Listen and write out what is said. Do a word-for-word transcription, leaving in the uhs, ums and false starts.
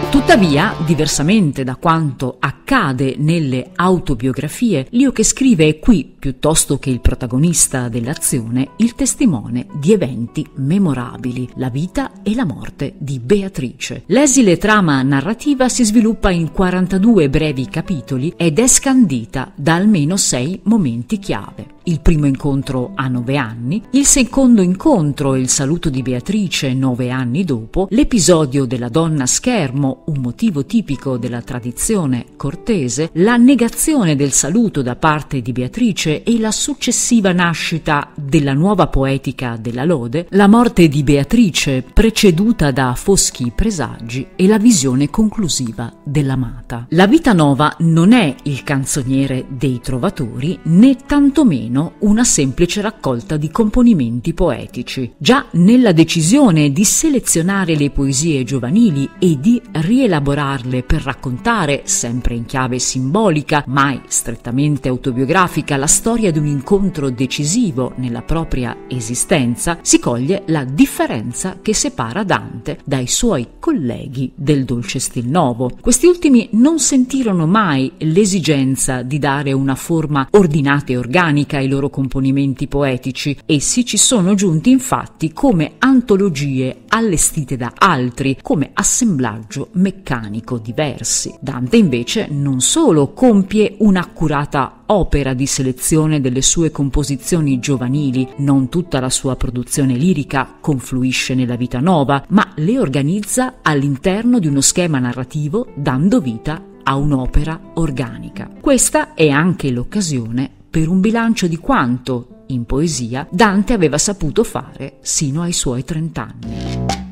Tuttavia, diversamente da quanto accade nelle autobiografie, Lioche scrive è qui, piuttosto che il protagonista dell'azione, il testimone di eventi memorabili, la vita e la morte di Beatrice. L'esile trama narrativa si sviluppa in quarantadue brevi capitoli ed è scandita da almeno sei momenti chiave. Il primo incontro a nove anni, il secondo incontro e il saluto di Beatrice nove anni dopo, l'episodio della donna schermo, un motivo tipico della tradizione cortese, la negazione del saluto da parte di Beatrice e la successiva nascita della nuova poetica della lode, la morte di Beatrice preceduta da foschi presagi e la visione conclusiva dell'amata. La Vita Nova non è il canzoniere dei trovatori né tantomeno una semplice raccolta di componimenti poetici. Già nella decisione di selezionare le poesie giovanili e di rielaborarle per raccontare, sempre in chiave simbolica, mai strettamente autobiografica, la storia di un incontro decisivo nella propria esistenza, si coglie la differenza che separa Dante dai suoi colleghi del dolce stil novo. Questi ultimi non sentirono mai l'esigenza di dare una forma ordinata e organica ai loro componimenti poetici. Essi ci sono giunti infatti come antologie allestite da altri, come assemblaggio meccanico di versi. Dante invece non solo compie un'accurata opera di selezione delle sue composizioni giovanili, non tutta la sua produzione lirica confluisce nella Vita Nova, ma le organizza all'interno di uno schema narrativo, dando vita a un'opera organica. Questa è anche l'occasione per un bilancio di quanto, in poesia, Dante aveva saputo fare sino ai suoi trent'anni.